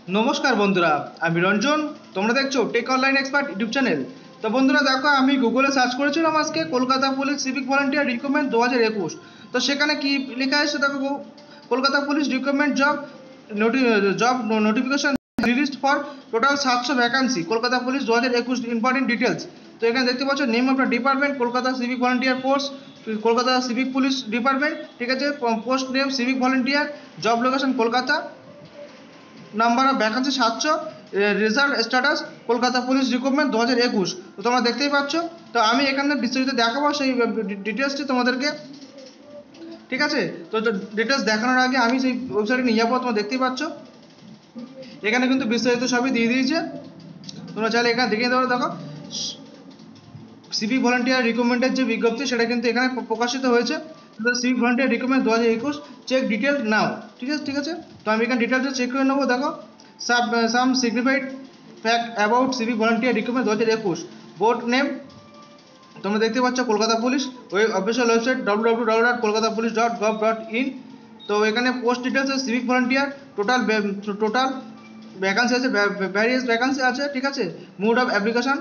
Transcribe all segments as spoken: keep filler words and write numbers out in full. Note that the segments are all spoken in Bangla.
নমস্কার বন্ধুরা, আমি রঞ্জন। তোমরা দেখছো tech online expert YouTube channel. তো বন্ধুরা দেখো, আমি গুগলে সার্চ করেছিলাম আজকে Kolkata police civic volunteer recruitment দু হাজার একুশ। তো সেখানে কি লেখা আছে দেখো, কলকাতা পুলিশ রিক্রুটমেন্ট জব নোটি job notification released for total সাতশো ভ্যাকান্সি কলকাতা পুলিশ দু হাজার একুশ ইম্পর্টেন্ট ডিটেলস। তো এখানে দেখতে পাচ্ছ name of the department Kolkata civic volunteer force, Kolkata civic police department, ঠিক আছে। Post name civic volunteer, job location Kolkata, number of vacancy সাতশো, result status Kolkata police recruitment দু হাজার একুশ। তো তোমরা দেখতেই পাচ্ছ। তো আমি এখানে বিস্তারিত দেখাবো সেই ডিটেলসটি তোমাদেরকে, ঠিক আছে। তো ডিটেলস দেখানোর আগে আমি সেই ওয়েবসাইটে নিয়ে যাবো। তোমরা দেখতেই পাচ্ছ এখানে কিন্তু বিস্তারিত সবই দিয়ে দিয়েছে। তোমরা চাইলে এখানে দেখিয়ে দেবো। দেখো, সিভিক ভলান্টিয়ার রিক্রুটমেন্টের যে বিজ্ঞপ্তি সেটা কিন্তু এখানে প্রকাশিত হয়েছে। সিভিক ভলান্টিয়ার রিক্রুটমেন্ট দু হাজার একুশ, চেক ডিটেল নাও, ঠিক আছে ঠিক আছে তো আমি এখানে ডিটেলসটা চেক করে নেবো। দেখো, সাব some signified fact about civic volunteer recruitment দু হাজার একুশ। বোর্ড নেম তোমরা দেখতে পাচ্ছ Kolkata police, web official website W W W dot Kolkata police dot gov dot in. তো এখানে post details civic volunteer, total total vacancy আছে, ভ্যারিয়াস ভ্যাকান্সি আছে, ঠিক আছে। Mode of application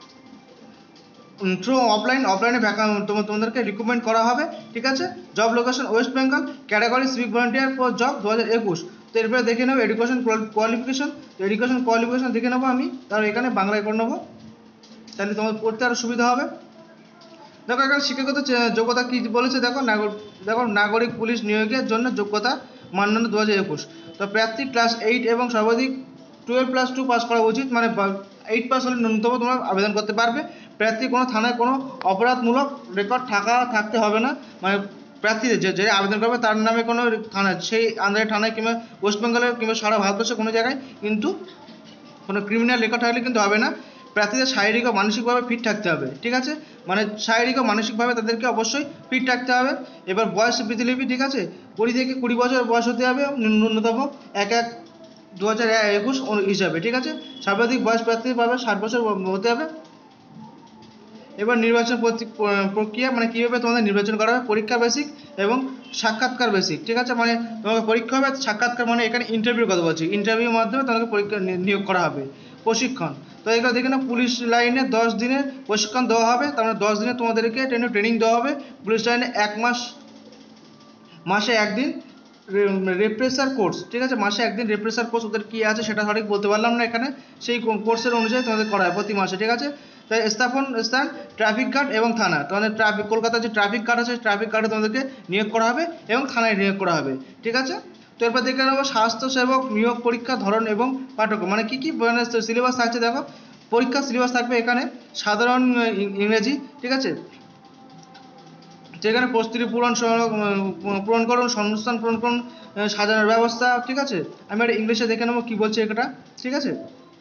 through offline, অফলাইনে তোমাদেরকে রিক্রুটমেন্ট করা হবে, ঠিক আছে। Job location West Bengal, category civic volunteer for job দু হাজার একুশ। তো এরপরে দেখে নেবো এডুকেশন কোয়ালিফিকেশন। তো এডুকেশন কোয়ালিফিকেশন দেখে নেবো আমি, তার এখানে বাংলায় করে নেবো, তাহলে তোমার পড়তে আরও সুবিধা হবে। দেখো এখানে শিক্ষাগত যোগ্যতা কী বলেছে, দেখো নাগরিক দেখো নাগরিক পুলিশ নিয়োগের জন্য যোগ্যতা মানদণ্ড দু হাজার একুশ। তো প্রার্থী ক্লাস এইট এবং সর্বাধিক টুয়েলভ প্লাস টু পাস করা উচিত, মানে এইট পাস হলে ন্যূনতম তোমরা আবেদন করতে পারবে। প্রার্থী কোনো থানায় কোনো অপরাধমূলক রেকর্ড থাকা থাকতে হবে না, মানে প্রার্থীদের যে যে আবেদন করবে তার নামে কোনো থানা, সেই আন্দারে থানায় কিংবা ওয়েস্ট বেঙ্গলে কিংবা সারা ভারতবর্ষে কোনো জায়গায় কিন্তু কোনো ক্রিমিনাল রেকর্ড থাকলে কিন্তু হবে না। প্রার্থীদের শারীরিক ও মানসিকভাবে ফিট থাকতে হবে, ঠিক আছে। মানে শারীরিক ও মানসিকভাবে তাদেরকে অবশ্যই ফিট থাকতে হবে। এবার বয়স প্রতিলিপি, ঠিক আছে, কুড়ি থেকে কুড়ি বছর বয়স হতে হবে ন্যূনতম এক এক দু হাজার একুশ হিসাবে, ঠিক আছে। সর্বাধিক বয়স প্রার্থী পাবে ষাট বছর হতে হবে। এবার নির্বাচন প্রক্রিয়া, মানে কীভাবে তোমাদের নির্বাচন করা হবে, পরীক্ষা বেসিক এবং সাক্ষাৎকার বেসিক, ঠিক আছে। মানে তোমাকে পরীক্ষা হবে, সাক্ষাৎকার মানে এখানে ইন্টারভিউর কথা বলছি, ইন্টারভিউর মাধ্যমে তোমাকে পরীক্ষা নিয়োগ করা হবে। প্রশিক্ষণ, তো এগুলো দেখে না, পুলিশ লাইনে দশ দিনের প্রশিক্ষণ দেওয়া হবে, তার মানে দশ দিনে তোমাদেরকে ট্রেনে ট্রেনিং দেওয়া হবে। পুলিশ লাইনে এক মাস মাসে একদিন রেপ্রেসার কোর্স, ঠিক আছে, মাসে একদিন রেপ্রেসার কোর্স। ওদের কী আছে সেটা সঠিক বলতে পারলাম না এখানে, সেই কোর্সের অনুযায়ী তোমাদের করা হয় প্রতি মাসে, ঠিক আছে। তাই স্থাপন স্থান ট্রাফিক গার্ড এবং থানা, তোমাদের ট্রাফিক কলকাতার যে ট্রাফিক গার্ড আছে ট্রাফিক গার্ডে তোমাদেরকে নিয়োগ করা হবে এবং থানায় নিয়োগ করা হবে, ঠিক আছে। তো এরপর দেখে নেবো স্বাস্থ্যসেবক নিয়োগ পরীক্ষা ধরন এবং পাঠ্যক্রম, মানে কী কী মানে সিলেবাস থাকছে। দেখো, পরীক্ষা সিলেবাস থাকবে এখানে সাধারণ ইংরেজি, ঠিক আছে, যেখানে প্রস্তুতি পূরণ পূরণ করুন, সংস্থান পূরণ করুন, সাজানোর ব্যবস্থা, ঠিক আছে। আমি একটা ইংলিশে দেখে নেবো কী বলছে এটা, ঠিক আছে।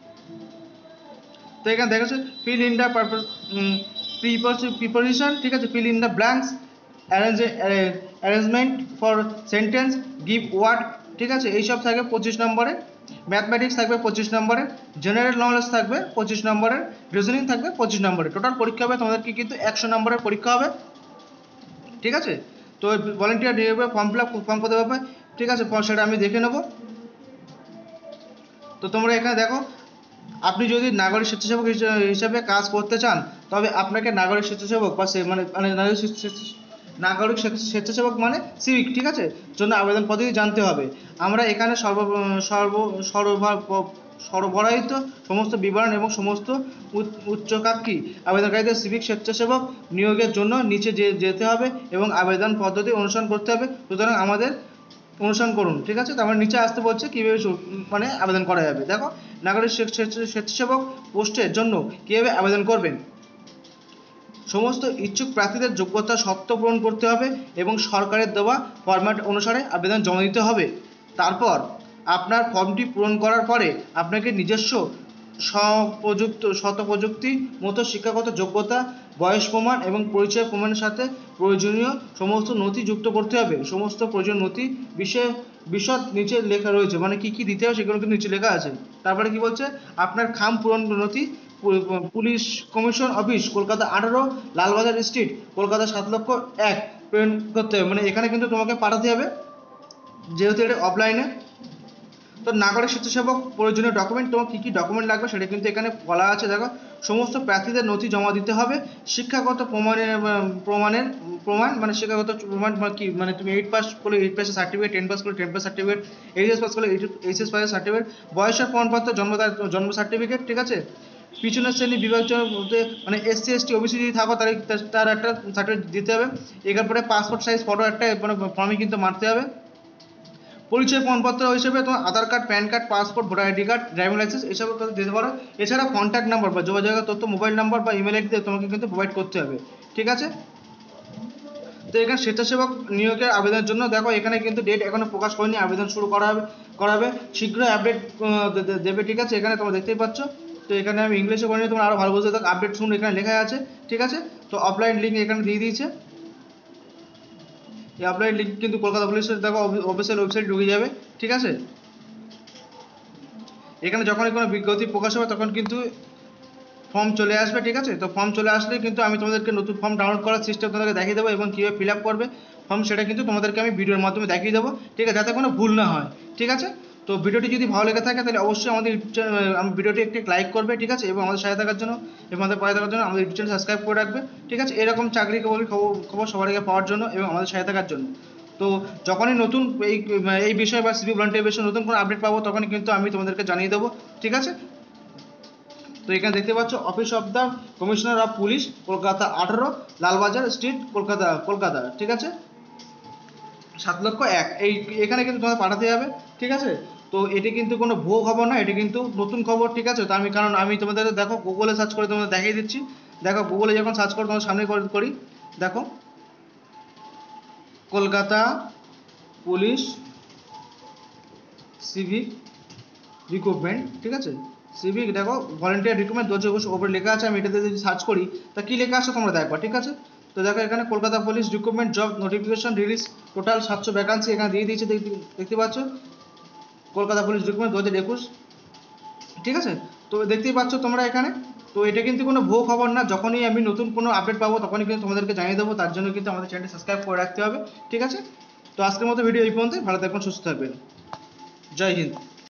তো এখানে দেখা যাচ্ছে ফিল ইন দ্য প্রিপোজিশন, ঠিক আছে, fill in the blanks, arrange arrangement for sentence, give word, ঠিক আছে। এইসব থাকবে পঁচিশ নম্বরে। ম্যাথমেটিক্স থাকবে পঁচিশ নম্বরে, জেনারেল নলেজ থাকবে পঁচিশ নম্বরের, রিজনিং থাকবে পঁচিশ নম্বরে। টোটাল পরীক্ষা হবে তোমাদেরকে কিন্তু একশো নম্বরের পরীক্ষা হবে, ঠিক আছে। তো ভলান্টিয়ার নিয়োগে ফর্ম ফিল আপ ফর্ম করতে হবে, ঠিক আছে, সেটা আমি দেখে নেব। তো তোমরা এখানে দেখো, আপনি যদি নাগরিক স্বেচ্ছাসেবক হিসাবে কাজ করতে চান তবে আপনাকে নাগরিক স্বেচ্ছাসেবক বা সে মানে মানে নাগরিক স্বেচ্ছাসেবক মানে সিভিক, ঠিক আছে, জন্য আবেদন পদ্ধতি জানতে হবে। আমরা এখানে সর্ব সর্ব সরবরাহিত সমস্ত বিবরণ এবং সমস্ত উচ্চকাঙ্ক্ষী আবেদনকারীদের সিভিক স্বেচ্ছাসেবক নিয়োগের জন্য নিচে যেতে হবে এবং আবেদন পদ্ধতি অনুসরণ করতে হবে। সুতরাং আমাদের অনুসরণ করুন, ঠিক আছে। তারপর নিচে আসতে বলছে কীভাবে মানে আবেদন করা যাবে। দেখো, নাগরিক স্বেচ্ছাসেবক পোস্টের জন্য কীভাবে আবেদন করবেন। সমস্ত ইচ্ছুক প্রার্থীদের যোগ্যতা শর্ত পূরণ করতে হবে এবং সরকারের দেওয়া ফরম্যাট অনুসারে আবেদন জমা দিতে হবে। তারপর আপনার ফর্মটি পূরণ করার পরে আপনাকে নিজস্ব স্বপ্রযুক্ত শতপ্রযুক্তি মতো শিক্ষাগত যোগ্যতা, বয়স প্রমাণ এবং পরিচয় প্রমাণের সাথে প্রয়োজনীয় সমস্ত নথি যুক্ত করতে হবে। সমস্ত প্রয়োজনীয় নথি বিষয়ে বিশদ নিচে লেখা রয়েছে, মানে কী কী দিতে হবে সেগুলো কিন্তু নিচে লেখা আছে। তারপরে কি বলছে, আপনার খাম পূরণ নথি পুলিশ কমিশন অফিস কলকাতা আঠারো লালবাজার স্ট্রিট কলকাতা সাত লক্ষ এক প্রেরণ করতে হবে, মানে এখানে কিন্তু তোমাকে পাঠাতে হবে যেহেতু এটা অফলাইনে। তো তো নাগরিক স্বেচ্ছাসেবক প্রয়োজনীয় ডকুমেন্ট, তোমার কী কী ডকুমেন্ট লাগবে সেটা কিন্তু এখানে বলা আছে। দেখো, সমস্ত প্রার্থীদের নথি জমা দিতে হবে, শিক্ষাগত প্রমাণের প্রমাণের প্রমাণ মানে শিক্ষাগত প্রমাণ মানে কি, মানে তুমি এইট পাস করলে এইট পাসের সার্টিফিকেট, টেন পাস করলে ten pass certificate, HS pass করলে এইচএস পাসের সার্টিফিকেট, বয়সের প্রমাণপত্র, জন্ম জন্ম সার্টিফিকেট, ঠিক আছে। পিছনের শ্রেণী বিভাজন বলতে মানে এসসি এসটি ওবিসি যদি থাকো তাহলে তার একটা সার্টিফিকেট দিতে হবে। এরপরে পাসপোর্ট সাইজ ফটো একটা মানে ফর্মে কিন্তু মারতে হবে। পরিচয় প্রমাণপত্র হিসেবে তোমার Aadhaar card, PAN card, passport, voter ID card, driving licence এসব দিতে পারো। এছাড়া কন্ট্যাক্ট নাম্বার বা যোগাযোগের তথ্য, মোবাইল নাম্বার বা ইমেল আইডি তোমাকে কিন্তু প্রোভাইড করতে হবে, ঠিক আছে। তো এখানে স্বেচ্ছাসেবক নিয়োগের আবেদনের জন্য দেখো এখানে কিন্তু ডেট এখনো প্রকাশ করেনি, আবেদন শুরু করা হবে করাবে শীঘ্রই আপডেট দেবে, ঠিক আছে। এখানে তোমরা দেখতেই পাচ্ছ। তো এখানে আমি ইংলিশে করে নিয়ে তোমরা আরও ভালো বুঝতে থাকো, আপডেট শুন এখানে লেখা আছে, ঠিক আছে। তো অফলাইন লিঙ্ক এখানে দিয়ে দিয়েছে। এই অফলাইন লিঙ্ক কিন্তু কলকাতা পুলিশের দেখো অফিসিয়াল ওয়েবসাইট ঢুকে যাবে, ঠিক আছে। এখানে যখনই কোনো বিজ্ঞপ্তি প্রকাশ হবে তখন কিন্তু ফর্ম চলে আসবে, ঠিক আছে। তো ফর্ম চলে আসলে কিন্তু আমি তোমাদেরকে নতুন ফর্ম ডাউনলোড করার সিস্টেম তোমাদেরকে দেখিয়ে দেবো এবং কীভাবে ফিল আপ করবে ফর্ম সেটা কিন্তু তোমাদেরকে আমি ভিডিওর মাধ্যমে দেখিয়ে দেবো, ঠিক আছে, যাতে কোনো ভুল না হয়, ঠিক আছে। তো ভিডিওটি যদি ভালো লেগে থাকে তাহলে অবশ্যই আমাদের ভিডিওটি একটি লাইক করবে, ঠিক আছে, এবং আমাদের সাথে থাকার জন্য এবং আমাদের পাশে থাকার জন্য আমাদের ইউটিউব চ্যানেল সাবস্ক্রাইব করে রাখবে, ঠিক আছে, এরকম চাকরি খবর খবর সবার আগে পাওয়ার জন্য এবং আমাদের সাথে থাকার জন্য। তো যখনই নতুন এই এই বিষয় বা সিভিক ভলান্টিয়ার বিষয়ে নতুন কোনো আপডেট পাবো তখনই কিন্তু আমি তোমাদেরকে জানিয়ে দেবো, ঠিক আছে। তো এখানে দেখতে পাচ্ছ office of the commissioner of police Kolkata আঠারো লালবাজার স্ট্রিট কলকাতা কলকাতা ঠিক আছে, সাত লক্ষ এক। এই এখানে কিন্তু তোমাদের পাঠাতে হবে, ঠিক আছে। তো এটি কিন্তু কোনো ভুয়ো খবর না, এটি কিন্তু নতুন খবর, ঠিক আছে। তো আমি কারণ আমি তোমাদের দেখো গুগলে সার্চ করে তোমাদের দেখিয়ে দিচ্ছি। দেখো গুগলে যখন সার্চ করে তোমাদের সামনে করি, দেখো কলকাতা পুলিশ সিভিক রিক্রুটমেন্ট, ঠিক আছে, সিভিক দেখো ভলেন্টিয়ার রিক্রুটমেন্ট দু হাজার একুশ ওপরে লেখা আছে। আমি এটাতে যদি সার্চ করি তা কী লেখা আসছে তোমরা দেখবা, ঠিক আছে। তো দেখো এখানে Kolkata police recruitment job notification release, total সাতশো ভ্যাকান্সি এখানে দিয়ে দিয়েছে, দেখতে পাচ্ছ কলকাতা পুলিশ রিক্রুটমেন্ট দু হাজার একুশ, ঠিক আছে। তো দেখতেই পাচ্ছ তোমরা এখানে। তো এটা কিন্তু কোনো ভুয়ো খবর না, যখনই আমি নতুন কোনো আপডেট পাবো তখনই কিন্তু তোমাদেরকে জানিয়ে দেবো, তার জন্য কিন্তু আমাদের চ্যানেলটি সাবস্ক্রাইব করে রাখতে হবে, ঠিক আছে। তো আজকের মতো ভিডিও এই পর্যন্ত, ভালো থাকবেন, সুস্থ থাকবেন, জয় হিন্দ।